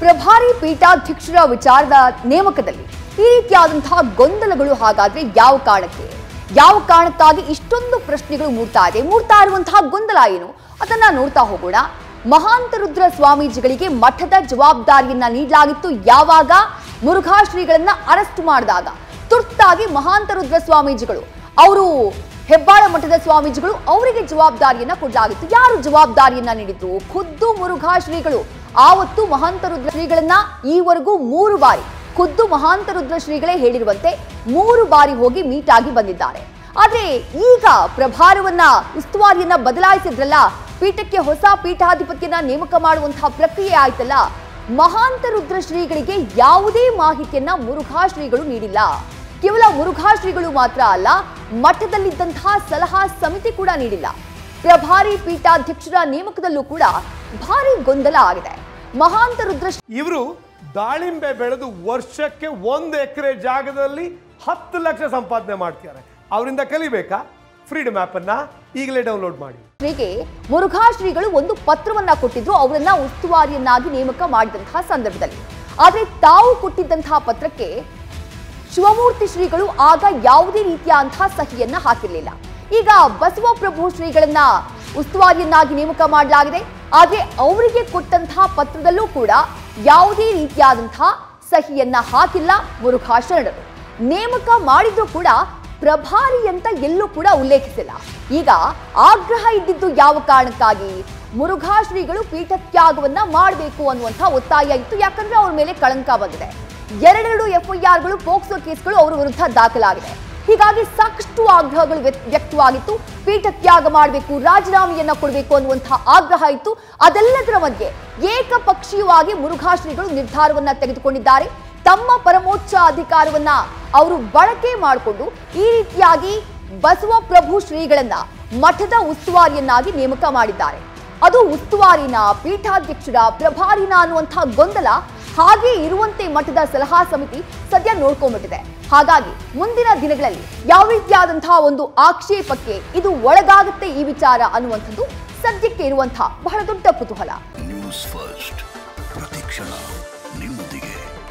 ಪ್ರಭಾರಿ ಪೀಠಾಧ್ಯಕ್ಷರ ವಿಚಾರದ ನೇಮಕದಲ್ಲಿ ಈ ರೀತಿಯಾದಂತಹ ಗೊಂದಲಗಳು ಹಾಗಾದ್ರೆ ಯಾವ ಕಾರಣಕ್ಕಾಗಿ ಇಷ್ಟೊಂದು ಪ್ರಶ್ನೆಗಳು ಮೂಡ್ತಾ ಇರುವಂತಹ ಗೊಂದಲ ಏನು ಅದನ್ನ ನೋಡ್ತಾ ಹೋಗೋಣ. ಮಹಾಂತ ರುದ್ರ ಸ್ವಾಮೀಜಿಗಳಿಗೆ ಮಠದ ಜವಾಬ್ದಾರಿಯನ್ನ ನೀಡಲಾಗಿತ್ತು. ಯಾವಾಗ? ಮುರುಘಾ ಶ್ರೀಗಳನ್ನ ಅರೆಸ್ಟ್ ಮಾಡಿದಾಗ ತುರ್ತಾಗಿ ಮಹಾಂತ ರುದ್ರ ಸ್ವಾಮೀಜಿಗಳು, ಅವರು ಹೆಬ್ಬಾಳ ಮಠದ ಸ್ವಾಮೀಜಿಗಳು, ಅವರಿಗೆ ಜವಾಬ್ದಾರಿಯನ್ನ ಕೊಡಲಾಗಿತ್ತು. ಯಾರು ಜವಾಬ್ದಾರಿಯನ್ನ ನೀಡಿದ್ರು? ಖುದ್ದು ಮುರುಘಾ ಶ್ರೀಗಳು. ಆವತ್ತು ಮಹಾಂತ ರುದ್ರ ಶ್ರೀಗಳನ್ನ ಈವರೆಗೂ 3 ಬಾರಿ ಖುದ್ದು ಮಹಾಂತ ರುದ್ರ ಶ್ರೀಗಳೇ ಹೇಳಿರುವಂತೆ 3 ಬಾರಿ ಹೋಗಿ ಮೀಟ್ ಆಗಿ ಬಂದಿದ್ದಾರೆ. ಆದ್ರೆ ಈಗ ಪ್ರಭಾರವನ್ನ, ಉಸ್ತುವಾರಿಯನ್ನ ಬದಲಾಯಿಸಿದ್ರಲ್ಲ, ಪೀಠಕ್ಕೆ ಹೊಸ ಪೀಠಾಧಿಪತಿಯನ್ನ ನೇಮಕ ಮಾಡುವಂತಹ ಪ್ರಕ್ರಿಯೆ ಆಯ್ತಲ್ಲ, ಮಹಾಂತ ರುದ್ರ ಶ್ರೀಗಳಿಗೆ ಯಾವುದೇ ಮಾಹಿತಿಯನ್ನ ಮುರುಘಾ ಶ್ರೀಗಳು ನೀಡಿಲ್ಲ. ಕೇವಲ ಮುರುಘಾ ಶ್ರೀಗಳು ಮಾತ್ರ ಅಲ್ಲ, ಮಠದಲ್ಲಿದ್ದಂತಹ ಸಲಹಾ ಸಮಿತಿ ಕೂಡ ನೀಡಿಲ್ಲ. ಪ್ರಭಾರಿ ಪೀಠಾಧ್ಯಕ್ಷರ ನೇಮಕದಲ್ಲೂ ಕೂಡ ಭಾರಿ ಗೊಂದಲ ಆಗಿದೆ. ಮಹಾಂತ ರುದ್ರ ಇವರು ದಾಳಿಂಬೆ ಬೆಳೆದು ವರ್ಷಕ್ಕೆ 1 ಎಕರೆ ಜಾಗದಲ್ಲಿ 10 ಲಕ್ಷ ಸಂಪಾದನೆ ಮಾಡ್ತಾರೆ. ಅವರಿಂದ ಕಲಿಬೇಕಾ? ಫ್ರೀಡಮ್ ಆಪ್ ಅನ್ನ ಈಗಲೇ ಡೌನ್ಲೋಡ್ ಮಾಡಿ. ಮುರುಘಾ ಶ್ರೀಗಳು ಒಂದು ಪತ್ರವನ್ನ ಕೊಟ್ಟಿದ್ರು, ಅವರನ್ನ ಉಸ್ತುವಾರಿಯನ್ನಾಗಿ ನೇಮಕ ಮಾಡಿದಂತಹ ಸಂದರ್ಭದಲ್ಲಿ. ಆದ್ರೆ ತಾವು ಕೊಟ್ಟಿದ್ದಂತಹ ಪತ್ರಕ್ಕೆ ಶಿವಮೂರ್ತಿ ಶ್ರೀಗಳು ಆಗ ಯಾವುದೇ ರೀತಿಯಂತಹ ಸಹಿಯನ್ನ ಹಾಕಿರಲಿಲ್ಲ. ಈಗ ಬಸವಪ್ರಭು ಶ್ರೀಗಳನ್ನ ಉಸ್ತುವಾರಿಯನ್ನಾಗಿ ನೇಮಕ ಮಾಡಲಾಗಿದೆ. ಆದ್ರೆ ಅವರಿಗೆ ಕೊಟ್ಟಂತಹ ಪತ್ರದಲ್ಲೂ ಕೂಡ ಯಾವುದೇ ರೀತಿಯಾದಂತಹ ಸಹಿಯನ್ನ ಹಾಕಿಲ್ಲ ಮುರುಘಾ ಶರಣರು. ನೇಮಕ ಮಾಡಿದ್ರು ಕೂಡ ಪ್ರಭಾರಿ ಅಂತ ಎಲ್ಲೂ ಕೂಡ ಉಲ್ಲೇಖಿಸಿಲ್ಲ. ಈಗ ಆಗ್ರಹ ಇದ್ದಿದ್ದು ಯಾವ ಕಾರಣಕ್ಕಾಗಿ? ಮುರುಘಾ ಶ್ರೀಗಳು ಪೀಠತ್ಯಾಗವನ್ನ ಮಾಡಬೇಕು ಅನ್ನುವಂಥ ಒತ್ತಾಯ ಇತ್ತು. ಯಾಕಂದ್ರೆ ಅವ್ರ ಮೇಲೆ ಕಳಂಕ ಬಂದಿದೆ. 2 FIRಗಳು, ಪೋಕ್ಸೋ ಕೇಸ್ಗಳು ಅವರ ವಿರುದ್ಧ ದಾಖಲಾಗಿದೆ. ಹೀಗಾಗಿ ಸಾಕಷ್ಟು ಆಗ್ರಹಗಳು ವ್ಯಕ್ತವಾಗಿತ್ತು. ಪೀಠತ್ಯಾಗ ಮಾಡಬೇಕು, ರಾಜೀನಾಮೆಯನ್ನ ಕೊಡಬೇಕು ಅನ್ನುವಂತಹ ಆಗ್ರಹ ಇತ್ತು. ಅದೆಲ್ಲದರ ಮಧ್ಯೆ ಏಕಪಕ್ಷೀಯವಾಗಿ ಮುರುಘಾ ಶ್ರೀಗಳು ನಿರ್ಧಾರವನ್ನ ತೆಗೆದುಕೊಂಡಿದ್ದಾರೆ. ತಮ್ಮ ಪರಮೋಚ್ಚ ಅಧಿಕಾರವನ್ನ ಅವರು ಬಳಕೆ ಮಾಡಿಕೊಂಡು ಈ ರೀತಿಯಾಗಿ ಬಸವಪ್ರಭು ಶ್ರೀಗಳನ್ನ ಮಠದ ಉಸ್ತುವಾರಿಯನ್ನಾಗಿ ನೇಮಕ ಮಾಡಿದ್ದಾರೆ. ಅದು ಉಸ್ತುವಾರಿನ, ಪೀಠಾಧ್ಯಕ್ಷರ, ಪ್ರಭಾರಿನ ಅನ್ನುವಂತಹ ಗೊಂದಲ ಹಾಗೆ ಇರುವಂತೆ ಮಠದ ಸಲಹಾ ಸಮಿತಿ ಸದ್ಯ ನೋಡ್ಕೊಂಡ್ಬಿಟ್ಟಿದೆ. ಹಾಗಾಗಿ ಮುಂದಿನ ದಿನಗಳಲ್ಲಿ ಯಾವ ರೀತಿಯಾದಂತಹ ಒಂದು ಆಕ್ಷೇಪಕ್ಕೆ ಇದು ಒಳಗಾಗುತ್ತೆ ಈ ವಿಚಾರ ಅನ್ನುವಂಥದ್ದು ಸದ್ಯಕ್ಕೆ ಇರುವಂತಹ ಬಹಳ ದೊಡ್ಡ ಕುತೂಹಲ. ನ್ಯೂಸ್ ಫಸ್ಟ್, ಪ್ರತಿಕ್ಷಣ ನಿಮ್ಮೊಂದಿಗೆ.